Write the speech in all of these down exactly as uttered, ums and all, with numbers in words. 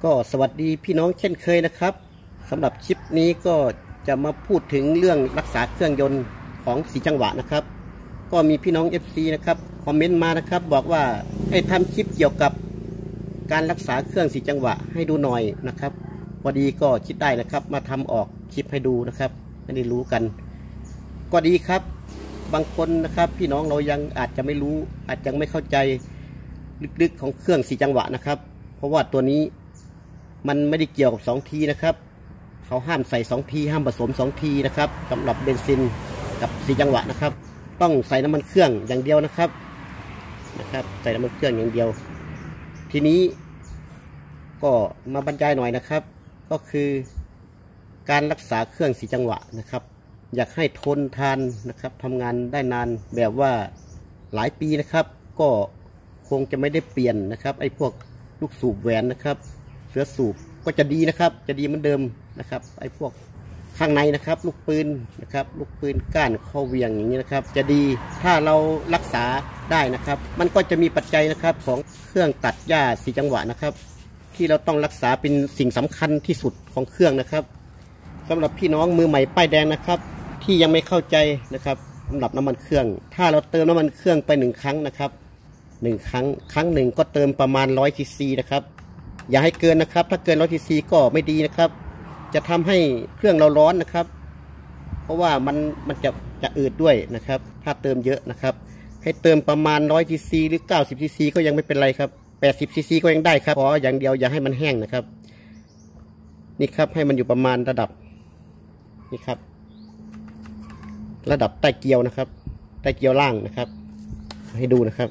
ก็สวัสดีพี่น้องเช่นเคยนะครับสำหรับคลิปนี้ก็จะมาพูดถึงเรื่องรักษาเครื่องยนต์ของสีจังหวะนะครับก็มีพี่น้อง เอฟ ซี นะครับคอมเมนต์มานะครับบอกว่าให้ทำคลิปเกี่ยวกับการรักษาเครื่องสีจังหวะให้ดูหน่อยนะครับพอดีก็คิดได้นะครับมาทำออกคลิปให้ดูนะครับให้ได้รู้กันก็ดีครับบางคนนะครับพี่น้องเรายังอาจจะไม่รู้อาจจะไม่เข้าใจลึกๆของเครื่องสีจังหวะนะครับเพราะว่าตัวนี้มันไม่ได้เกี่ยวกับสองทีนะครับเขาห้ามใส่สองทีห้ามผสมสองทีนะครับสำหรับเบนซินกับสีจังหวะนะครับต้องใส่น้ำมันเครื่องอย่างเดียวนะครับนะครับใส่น้ำมันเครื่องอย่างเดียวทีนี้ก็มาบรรยายหน่อยนะครับก็คือการรักษาเครื่องสีจังหวะนะครับอยากให้ทนทานนะครับทำงานได้นานแบบว่าหลายปีนะครับก็คงจะไม่ได้เปลี่ยนนะครับไอ้พวกลูกสูบแหวนนะครับเสือสูบก็จะดีนะครับจะดีเหมือนเดิมนะครับไอ้พวกข้างในนะครับลูกปืนนะครับลูกปืนก้านข้อเวียงอย่างนี้นะครับจะดีถ้าเรารักษาได้นะครับมันก็จะมีปัจจัยนะครับของเครื่องตัดหญ้าสีจังหวะนะครับที่เราต้องรักษาเป็นสิ่งสำคัญที่สุดของเครื่องนะครับสำหรับพี่น้องมือใหม่ป้ายแดงนะครับที่ยังไม่เข้าใจนะครับสำหรับน้ำมันเครื่องถ้าเราเติมน้ำมันเครื่องไปหนึ่งครั้งนะครับหนึ่งครั้งครั้งหนึ่งก็เติมประมาณร้อยซีซีนะครับอย่าให้เกินนะครับถ้าเกินร้อยซีซีก็ไม่ดีนะครับจะทำให้เครื่องเราร้อนนะครับเพราะว่ามันมันจะจะอืดด้วยนะครับถ้าเติมเยอะนะครับให้เติมประมาณร้อยซีซีหรือเก้าสิบซีซีก็ยังไม่เป็นไรครับแปดสิบซีซีก็ยังได้ครับขออย่างเดียวอย่าให้มันแห้งนะครับนี่ครับให้มันอยู่ประมาณระดับนี่ครับระดับใต้เกลียวนะครับใต้เกลียวล่างนะครับให้ดูนะครับ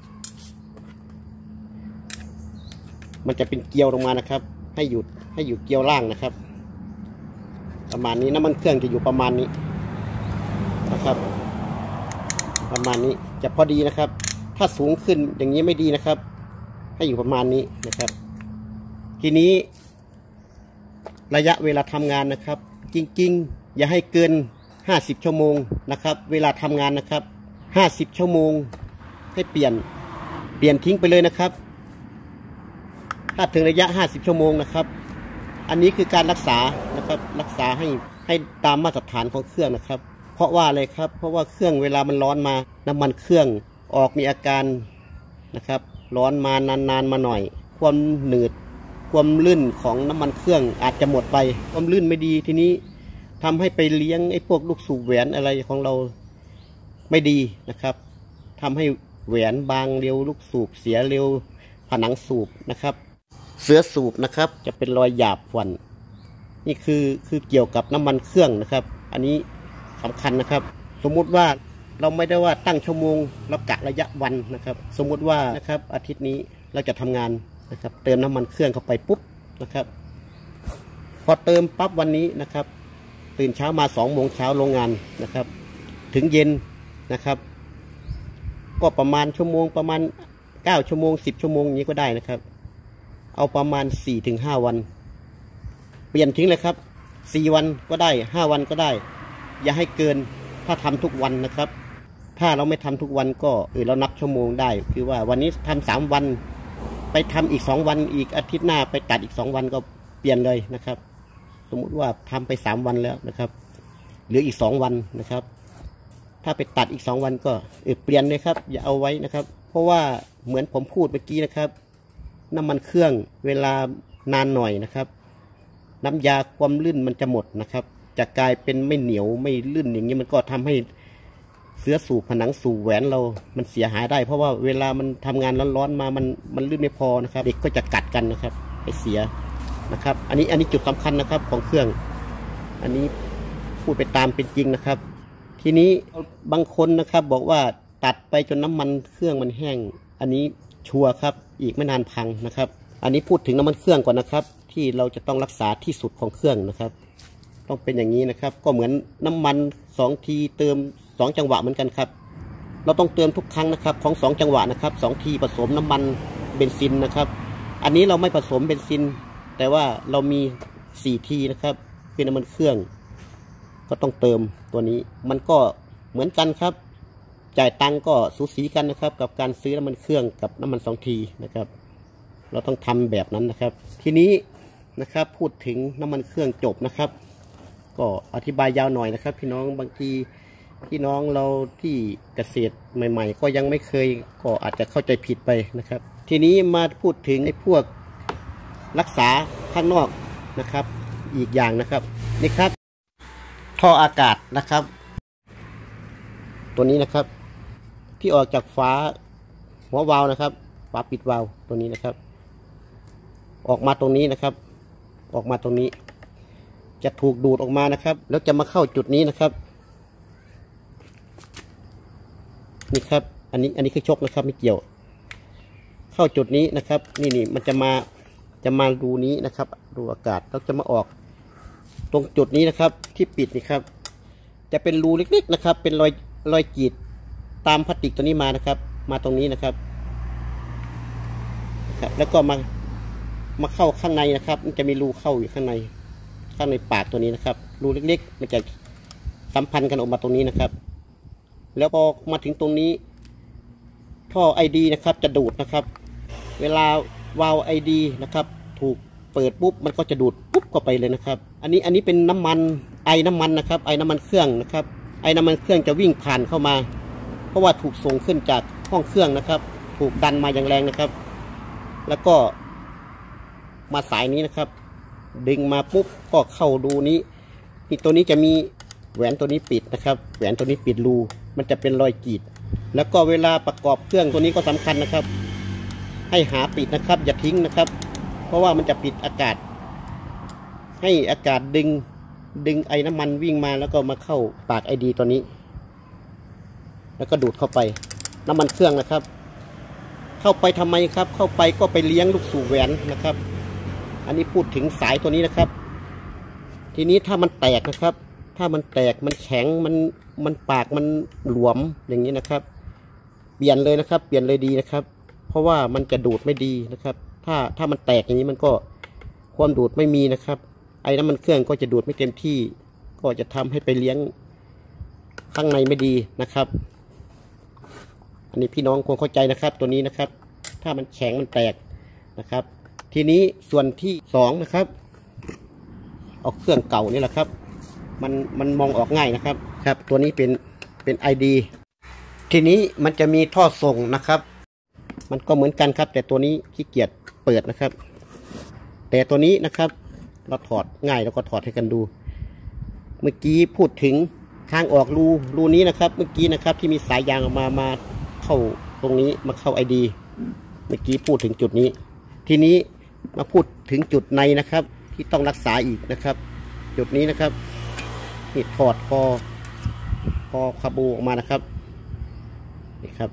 มันจะเป็นเกลียวลงมานะครับให้หยุดให้อยู่เกลียวล่างนะครับประมาณนี้น้ำมันเครื่องจะอยู่ประมาณนี้นะครับประมาณนี้จะพอดีนะครับถ้าสูงขึ้นอย่างนี้ไม่ดีนะครับให้อยู่ประมาณนี้นะครับทีนี้ระยะเวลาทำงานนะครับจริงๆอย่าให้เกินห้าสิบชั่วโมงนะครับเวลาทำงานนะครับห้าสิบชั่วโมงให้เปลี่ยนเปลี่ยนทิ้งไปเลยนะครับถ้าถึงระยะห้าสิบชั่วโมงนะครับอันนี้คือการรักษานะครับรักษาให้ให้ตามมาตรฐานของเครื่องนะครับเพราะว่าอะไรครับเพราะว่าเครื่องเวลามันร้อนมาน้ำมันเครื่องออกมีอาการนะครับร้อนมานานๆมาหน่อยความหนืดความลื่นของน้ำมันเครื่องอาจจะหมดไปความลื่นไม่ดีทีนี้ทำให้ไปเลี้ยงไอ้พวกลูกสูบแหวนอะไรของเราไม่ดีนะครับทำให้แหวนบางเร็วลูกสูบเสียเร็วผนังสูบนะครับเสือสูบนะครับจะเป็นรอยหยาบฝันนี่คือคือเกี่ยวกับน้ำมันเครื่องนะครับอันนี้สำคัญนะครับสมมุติว่าเราไม่ได้ว่าตั้งชั่วโมงเรากะระยะวันนะครับสมมุติว่านะครับอาทิตย์นี้เราจะทำงานนะครับเติมน้ำมันเครื่องเข้าไปปุ๊บนะครับพอเติมปั๊บวันนี้นะครับตื่นเช้ามาสองโมงเช้าโรงงานนะครับถึงเย็นนะครับก็ประมาณชั่วโมงประมาณเก้าชั่วโมงสิบชั่วโมงนี้ก็ได้นะครับเอาประมาณสี่ถึงห้าวันเปลี่ยนทิ้งเลยครับสี่วันก็ได้ห้าวันก็ได้อย่าให้เกินถ้าทำทุกวันนะครับถ้าเราไม่ทำทุกวันก็เออเรานับชั่วโมงได้คือว่าวันนี้ทำสามวันไปทำอีกสองวันอีกอาทิตย์หน้าไปตัดอีกสองวันก็เปลี่ยนเลยนะครับสมมุติว่าทำไปสามวันแล้วนะครับเหลืออีกสองวันนะครับถ้าไปตัดอีกสองวันก็เออเปลี่ยนเลยครับอย่าเอาไว้นะครับเพราะว่าเหมือนผมพูดเมื่อกี้นะครับน้ำมันเครื่องเวลานานหน่อยนะครับน้ำยาความลื่นมันจะหมดนะครับจะกลายเป็นไม่เหนียวไม่ลื่นอย่างนี้มันก็ทำให้เสือสูบผนังสูบแหวนเรามันเสียหายได้เพราะว่าเวลามันทำงานร้อนๆมามันมันลื่นไม่พอนะครับเด็กก็จะกัดกันนะครับไปเสียนะครับอันนี้อันนี้จุดสำคัญนะครับของเครื่องอันนี้พูดไปตามเป็นจริงนะครับทีนี้บางคนนะครับบอกว่าตัดไปจนน้ำมันเครื่องมันแห้งอันนี้ชัวร์ครับอีกไม่นานพังนะครับอันนี้พูดถึงน้ำมันเครื่องก่อนนะครับที่เราจะต้องรักษาที่สุดของเครื่องนะครับต้องเป็นอย่างนี้นะครับก็เหมือนน้ำมันสองทีเติมสองจังหวะเหมือนกันครับเราต้องเติมทุกครั้งนะครับของสองจังหวะนะครับสองทีผสมน้ำมันเบนซินนะครับอันนี้เราไม่ผสมเบนซินแต่ว่าเรามีสี่ทีนะครับคือน้ำมันเครื่องก็ต้องเติมตัวนี้มันก็เหมือนกันครับจ่ายตังก็สูสีกันนะครับกับการซื้อน้ำมันเครื่องกับน้ำมันสองทีนะครับเราต้องทำแบบนั้นนะครับทีนี้นะครับพูดถึงน้ำมันเครื่องจบนะครับก็อธิบายยาวหน่อยนะครับพี่น้องบางทีพี่น้องเราที่เกษตรใหม่ๆก็ยังไม่เคยก็อาจจะเข้าใจผิดไปนะครับทีนี้มาพูดถึงไอ้พวกรักษาข้างนอกนะครับอีกอย่างนะครับนี่ครับท่ออากาศนะครับตัวนี้นะครับที่ออกจากฝาหัววาล์วนะครับฝาปิดวาล์วตัวนี้นะครับออกมาตรงนี้นะครับออกมาตรงนี้จะถูกดูดออกมานะครับแล้วจะมาเข้าจุดนี้นะครับนี่ครับอันนี้อันนี้คือชกนะครับไม่เกี่ยวเข้าจุดนี้นะครับนี่นี่มันจะมาจะมารูนี้นะครับรูอากาศแล้วจะมาออกตรงจุดนี้นะครับที่ปิดนี่ครับจะเป็นรูเล็กๆนะครับเป็นรอยรอยกีดตามพลาสติกตัวนี้มานะครับมาตรงนี้นะครับครับแล้วก็มามาเข้าข้างในนะครับมันจะมีรูเข้าอยู่ข้างในข้างในปากตัวนี้นะครับรูเล็กๆมันจะสัมพันธ์กันออกมาตรงนี้นะครับแล้วพอมาถึงตรงนี้ท่อไอดีนะครับจะดูดนะครับเวลาวาล์วไอดีนะครับถูกเปิดปุ๊บมันก็จะดูดปุ๊บเข้าไปเลยนะครับอันนี้อันนี้เป็นน้ำมันไอน้ำมันนะครับไอน้ำมันเครื่องนะครับไอน้ำมันเครื่องจะวิ่งผ่านเข้ามาเพราะว่าถูกส่งขึ้นจากห้องเครื่องนะครับถูกดันมาอย่างแรงนะครับแล้วก็มาสายนี้นะครับดึงมาปุ๊บก็เข้ารูนี้นี่ตัวนี้จะมีแหวนตัวนี้ปิดนะครับแหวนตัวนี้ปิดรูมันจะเป็นรอยกีดแล้วก็เวลาประกอบเครื่องตัวนี้ก็สำคัญนะครับให้หาปิดนะครับอย่าทิ้งนะครับเพราะว่ามันจะปิดอากาศให้อากาศดึงดึงไอ้น้ำมันวิ่งมาแล้วก็มาเข้าปากไอดีตัวนี้แล้วก็ดูดเข้าไปน้ำมันเครื่องนะครับเข้าไปทำไมครับเข้าไปก็ไปเลี้ยงลูกสูบแหวนนะครับอันนี้พูดถึงสายตัวนี้นะครับทีนี้ถ้ามันแตกนะครับถ้ามันแตกมันแข็งมันมันปากมันหลวมอย่างนี้นะครับเปลี่ยนเลยนะครับเปลี่ยนเลยดีนะครับเพราะว่ามันจะดูดไม่ดีนะครับถ้าถ้ามันแตกอย่างนี้มันก็ความดูดไม่มีนะครับไอ้น้ำมันเครื่องก็จะดูดไม่เต็มที่ก็จะทำให้ไปเลี้ยงข้างในไม่ดีนะครับอันนี้พี่น้องควรเข้าใจนะครับตัวนี้นะครับถ้ามันแข็งมันแตกนะครับทีนี้ส่วนที่สองนะครับเอาเครื่องเก่านี่แหละครับมันมันมองออกง่ายนะครับครับตัวนี้เป็นเป็น ไอ ดี ทีนี้มันจะมีท่อส่งนะครับมันก็เหมือนกันครับแต่ตัวนี้ขี้เกียจเปิดนะครับแต่ตัวนี้นะครับเราถอดง่ายแล้วก็ถอดให้กันดูเมื่อกี้พูดถึงทางออกรูรูนี้นะครับเมื่อกี้นะครับที่มีสายยางออกมามาเข้าตรงนี้มาเข้า ไอ ดี เมื่อกี้พูดถึงจุดนี้ทีนี้มาพูดถึงจุดในนะครับที่ต้องรักษาอีกนะครับจุดนี้นะครับนี่ถอดคอคอคาบูออกมานะครับนี่ครับ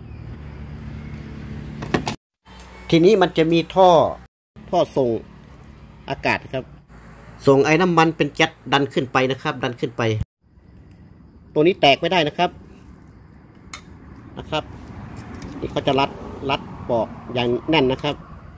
ทีนี้มันจะมีท่อท่อส่งอากาศครับส่งไอ้น้ำมันเป็นแก๊สดันขึ้นไปนะครับดันขึ้นไปตัวนี้แตกไม่ได้นะครับนะครับนี่เขาจะรัดรัดปอกอย่างแน่นนะครับ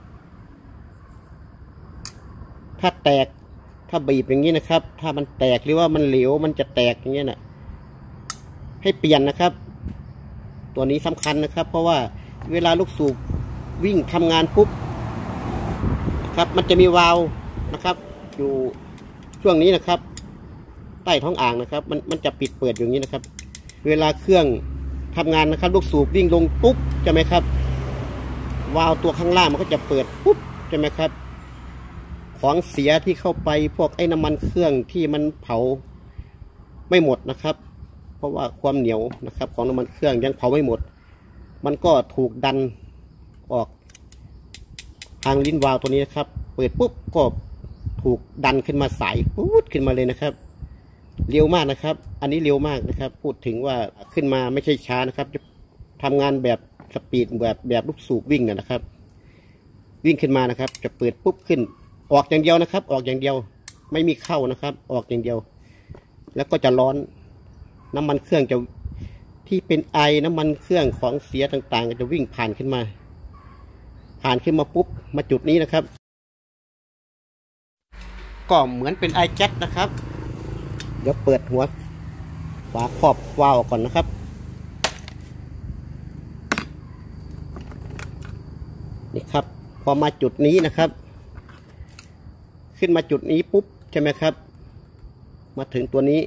ถ้าแตกถ้าบีบอย่างนี้นะครับถ้ามันแตกหรือว่ามันเหลวมันจะแตกอย่างเงี้ยนะให้เปลี่ยนนะครับตัวนี้สำคัญนะครับเพราะว่าเวลาลูกสูบวิ่งทำงานปุ๊บนะครับมันจะมีวาล์วนะครับอยู่ช่วงนี้นะครับใต้ท้องอ่างนะครับมันมันจะปิดเปิดอย่างนี้นะครับเวลาเครื่องทำงานนะครับลูกสูบวิ่งลงปุ๊บใช่ไหมครับวาล์วตัวข้างล่างมันก็จะเปิดปุ๊บใช่ไหมครับของเสียที่เข้าไปพวกไอ้น้ำมันเครื่องที่มันเผาไม่หมดนะครับเพราะว่าความเหนียวนะครับของน้ำมันเครื่องยังเผาไม่หมดมันก็ถูกดันออกทางลิ้นวาล์วตัวนี้นะครับเปิดปุ๊บก็ถูกดันขึ้นมาสายปุ๊บขึ้นมาเลยนะครับเร็วมากนะครับอันนี้เร็วมากนะครับพูดถึงว่าขึ้นมาไม่ใช่ช้านะครับจะทำงานแบบสปีดแบบแบบลูกสูบวิ่งนะครับวิ่งขึ้นมานะครับจะเปิดปุ๊บขึ้นออกอย่างเดียวนะครับออกอย่างเดียวไม่มีเข้านะครับออกอย่างเดียวแล้วก็จะร้อนน้ำมันเครื่องจะที่เป็นไอน้ำมันเครื่องของเสียต่างๆจะวิ่งผ่านขึ้นมาผ่านขึ้นมาปุ๊บมาจุดนี้นะครับก็เหมือนเป็นไอแก๊สนะครับเดี๋ยวเปิดหัวฝาครอบวาล์วก่อนนะครับนี่ครับพอมาจุดนี้นะครับขึ้นมาจุดนี้ปุ๊บใช่ไหมครับมาถึงตัวนี้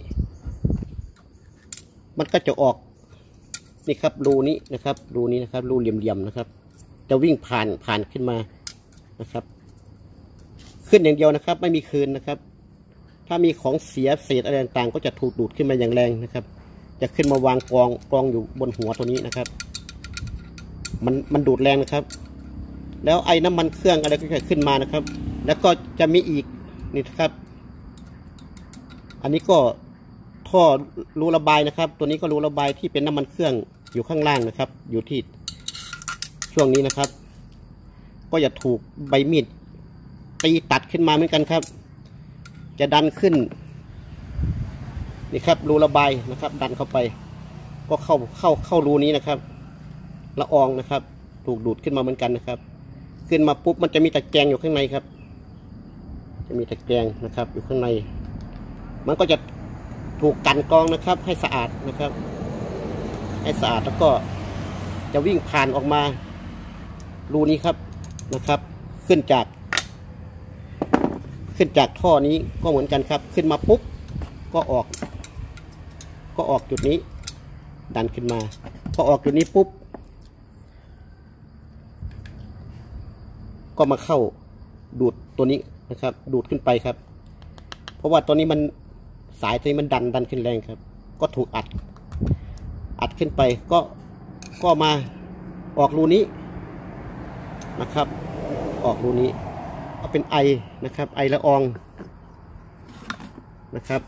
มันก็จะออกนี่ครับรูนี้นะครับรูนี้นะครับรูเหลี่ยมๆนะครับจะวิ่งผ่านผ่านขึ้นมานะครับขึ้นอย่างเดียวนะครับไม่มีคืนนะครับถ้ามีของเสียเศษอะไรต่างๆก็จะถูกดูดขึ้นมาอย่างแรงนะครับจะขึ้นมาวางกองกองอยู่บนหัวตัวนี้นะครับมันมันดูดแรงนะครับแล้วไอ้น้ำมันเครื่องอะไรก็จะขึ้นมานะครับแล้วก็จะมีอีกนี่นะครับอันนี้ก็ท่อรูระบายนะครับตัวนี้ก็รูระบายที่เป็นน้ำมันเครื่องอยู่ข้างล่างนะครับอยู่ที่ช่วงนี้นะครับก็จะถูกใบมีดตีตัดขึ้นมาเหมือนกันครับจะดันขึ้นนี่ครับรูระบายนะครับดันเข้าไปก็เข้าเข้าเข้ารูนี้นะครับละอองนะครับถูกดูดขึ้นมาเหมือนกันนะครับขึ้นมาปุ๊บมันจะมีตะแกรงอยู่ข้างในครับจะมีตะแกรงนะครับอยู่ข้างในมันก็จะถูกกันกรองนะครับให้สะอาดนะครับให้สะอาดแล้วก็จะวิ่งผ่านออกมารูนี้ครับนะครับขึ้นจากขึ้นจากท่อนี้ก็เหมือนกันครับขึ้นมาปุ๊บก็ออกก็ออกจุดนี้ดันขึ้นมาพอออกจุดนี้ปุ๊บก็มาเข้าดูดตัวนี้นะครับดูดขึ้นไปครับเพราะว่าตัวนี้มันสายตัวนี้มันดันดันขึ้นแรงครับก็ถูกอัดอัดขึ้นไปก็ก็มาออกรูนี้นะครับออกรูนี้เอาเป็นไอนะครับไอละอองนะครับ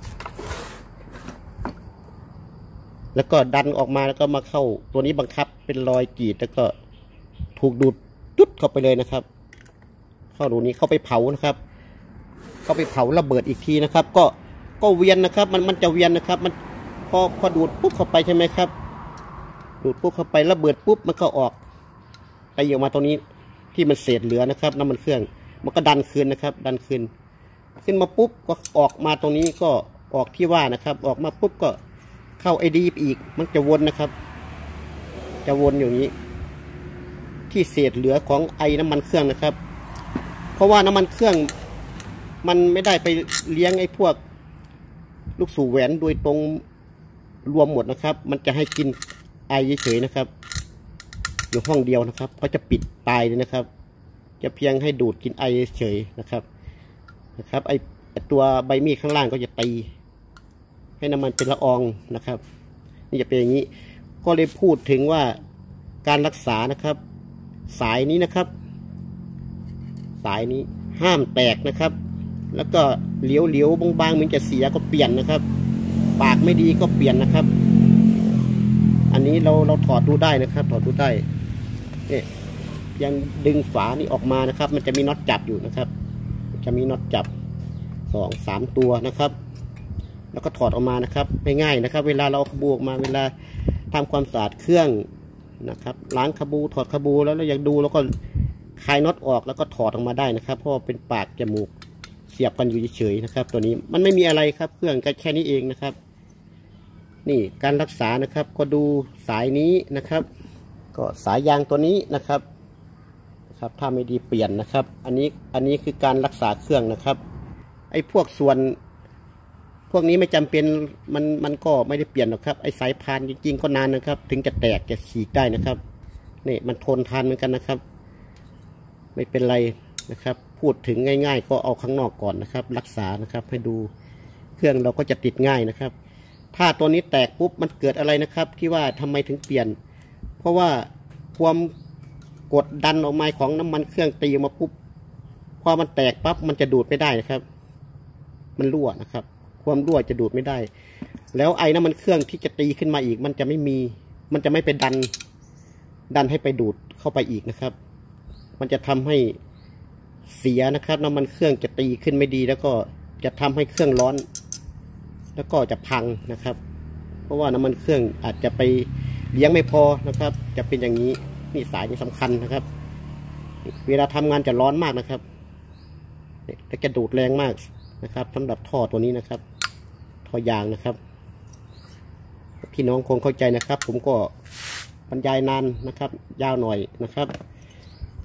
แล้วก็ดันออกมาแล้วก็มาเข้าตัวนี้บังคับเป็นรอยกรีดแล้วก็ถูกดูดจุดเข้าไปเลยนะครับเข้ารูนี้เข้าไปเผานะครับเข้าไปเผาระเบิดอีกทีนะครับก็ก็เวียนนะครับมันมันจะเวียนนะครับมันพอพอดูดปุ๊บเข้าไปใช่ไหมครับดูดปุ๊บเข้าไประเบิดปุ๊บมันก็ออกไปออกมาตรงนี้ที่มันเศษเหลือนะครับน้ำมันเครื่องมันก็ดันคืนนะครับดันคืนขึ้นมาปุ๊บก็ออกมาตรงนี้ก็ออกที่ว่านะครับออกมาปุ๊บก็เข้าไอดีอีกมันจะวนนะครับจะวนอย่างนี้ที่เศษเหลือของไอน้ำมันเครื่องนะครับเพราะว่าน้ำมันเครื่องมันไม่ได้ไปเลี้ยงไอ้พวกลูกสูบแหวนโดยตรงรวมหมดนะครับมันจะให้กินไอเฉยๆนะครับอยู่ห้องเดียวนะครับเขาจะปิดตายเลยนะครับจะเพียงให้ดูดกินไอเฉยนะครับนะครับไอตัวใบมีดข้างล่างก็จะตีให้น้ำมันเป็นละอองนะครับนี่จะเป็นอย่างนี้ก็เลยพูดถึงว่าการรักษานะครับสายนี้นะครับสายนี้ห้ามแตกนะครับแล้วก็เหลียวเหลียวบางๆมันจะเสียก็เปลี่ยนนะครับปากไม่ดีก็เปลี่ยนนะครับอันนี้เราเราถอดดูได้นะครับถอดดูได้เนี่ยยังดึงฝานี่ออกมานะครับมันจะมีน็อตจับอยู่นะครับจะมีน็อตจับสองสามตัวนะครับแล้วก็ถอดออกมานะครับง่ายๆนะครับเวลาเราเอาคาบูออกมาเวลาทำความสะอาดเครื่องนะครับล้างคาบูถอดคาบูแล้วเราอยากดูแล้วก็คลายน็อตออกแล้วก็ถอดออกมาได้นะครับเพราะเป็นปากจมูกเสียบกันอยู่เฉยๆนะครับตัวนี้มันไม่มีอะไรครับเครื่องแค่นี้เองนะครับนี่การรักษานะครับก็ดูสายนี้นะครับก็สายยางตัวนี้นะครับนะครับถ้าไม่ดีเปลี่ยนนะครับอันนี้อันนี้คือการรักษาเครื่องนะครับไอ้พวกส่วนพวกนี้ไม่จำเป็นมันมันก็ไม่ได้เปลี่ยนหรอกครับไอ้สายพานจริงๆก็นานนะครับถึงจะแตกจะฉีกได้นะครับนี่มันทนทานเหมือนกันนะครับไม่เป็นไรนะครับพูดถึงง่ายๆก็เอาข้างนอกก่อนนะครับรักษานะครับให้ดูเครื่องเราก็จะติดง่ายนะครับถ้าตัวนี้แตกปุ๊บมันเกิดอะไรนะครับที่ว่าทำไมถึงเปลี่ยนเพราะว่าความกดดันออกมาของน้ำมันเครื่องตีออกมาปุ๊บพอมันแตกปั๊บมันจะดูดไม่ได้นะครับมันรั่วนะครับความรั่วจะดูดไม่ได้แล้วไอ้น้ำมันเครื่องที่จะตีขึ้นมาอีกมันจะไม่มีมันจะไม่ไปดันดันให้ไปดูดเข้าไปอีกนะครับมันจะทำให้เสียนะครับน้ำมันเครื่องจะตีขึ้นไม่ดีแล้วก็จะทำให้เครื่องร้อนแล้วก็จะพังนะครับเพราะว่าน้ำมันเครื่องอาจจะไปเลี้ยงไม่พอนะครับจะเป็นอย่างนี้นี่สายนี่สำคัญนะครับเวลาทำงานจะร้อนมากนะครับและจะดูดแรงมากนะครับสำหรับท่อตัวนี้นะครับท่อยางนะครับพี่น้องคงเข้าใจนะครับผมก็บรรยายนานนะครับยาวหน่อยนะครับ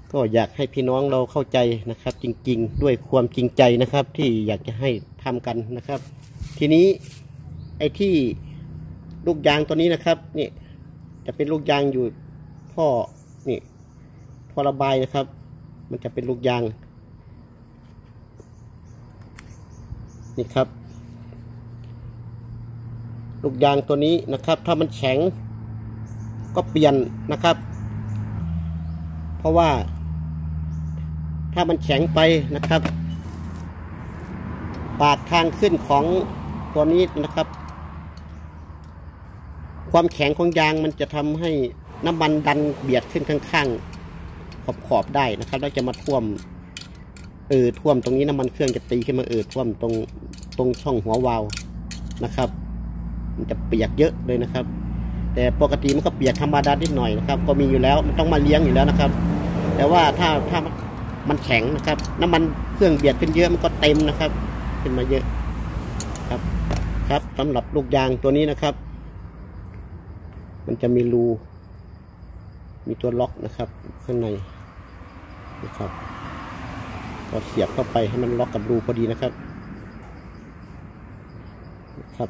ก็อยากให้พี่น้องเราเข้าใจนะครับ จริงๆด้วยความจริงใจนะครับ ที่อยากจะให้ทำกันนะครับ ทีนี้ไอ้ที่ลูกยางตัวนี้นะครับนี่จะเป็นลูกยางอยู่ท่อนี่ท่อระบายนะครับ มันจะเป็นลูกยางนี่ครับลูกยางตัวนี้นะครับ ถ้ามันแข็งก็เปลี่ยนนะครับ เพราะว่าถ้ามันแข็งไปนะครับปากทางขึ้นของตัวนี้นะครับ ความแข็งของยางมันจะทำให้น้ำมันดันเบียดขึ้นข้างๆขอบขอบได้นะครับแล้วจะมาท่วมเออท่วมตรงนี้น้ำมันเครื่องจะตีขึ้นมาเออท่วมตรงตรงช่องหัววาล์วนะครับมันจะเปียกเยอะเลยนะครับแต่ปกติมันก็เปียกธรรมดานิดหน่อยนะครับก็มีอยู่แล้วมันต้องมาเลี้ยงอยู่แล้วนะครับแต่ว่าถ้าถ้ามันแข็งนะครับน้ำมันเครื่องเบียดขึ้นเยอะมันก็เต็มนะครับขึ้นมาเยอะครับครับสำหรับลูกยางตัวนี้นะครับมันจะมีรูมีตัวล็อกนะครับข้างในนะครับก็เสียบเข้าไปให้มันล็อกกับรูพอดีนะครับครับ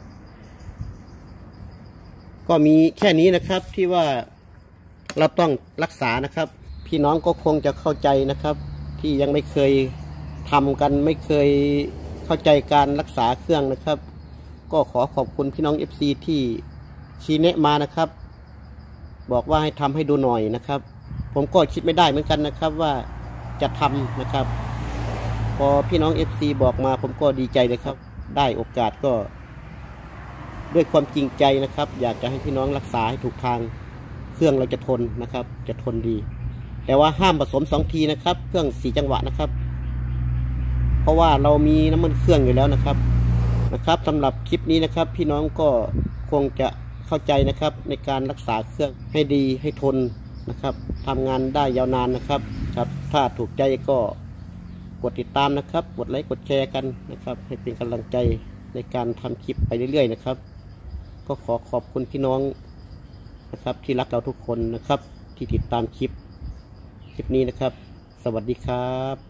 ก็มีแค่นี้นะครับที่ว่าเราต้องรักษานะครับพี่น้องก็คงจะเข้าใจนะครับที่ยังไม่เคยทำกันไม่เคยเข้าใจการรักษาเครื่องนะครับก็ขอขอบคุณพี่น้อง เอฟ ซี ที่ชี้แนะมานะครับบอกว่าให้ทำให้ดูหน่อยนะครับผมก็คิดไม่ได้เหมือนกันนะครับว่าจะทำนะครับพอพี่น้อง เอฟ ซี บอกมาผมก็ดีใจเลยครับได้โอกาสก็ด้วยความจริงใจนะครับอยากจะให้พี่น้องรักษาให้ถูกทางเครื่องเราจะทนนะครับจะทนดีแต่ว่าห้ามผสมสองทีนะครับเครื่องสี่จังหวะนะครับเพราะว่าเรามีน้ำมันเครื่องอยู่แล้วนะครับนะครับสำหรับคลิปนี้นะครับพี่น้องก็คงจะเข้าใจนะครับในการรักษาเครื่องให้ดีให้ทนนะครับทำงานได้ยาวนานนะครับครับถ้าถูกใจก็กดติดตามนะครับกดไลค์กดแชร์กันนะครับให้เป็นกำลังใจในการทำคลิปไปเรื่อยๆนะครับก็ขอขอบคุณพี่น้องนะครับที่รักเราทุกคนนะครับที่ติดตามคลิปคลิปนี้นะครับสวัสดีครับ